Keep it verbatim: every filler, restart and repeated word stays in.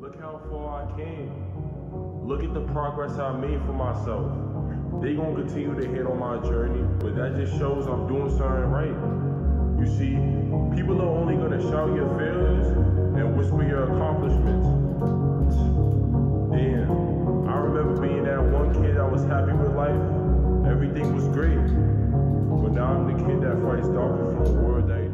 Look how far I came. Look at the progress I made for myself. They gonna continue to hate on my journey, but that just shows I'm doing something right. You see, people are only gonna shout your failures and whisper your accomplishments. Damn, I remember being that one kid that was happy with life. Everything was great. But now I'm the kid that fights darkness from the world that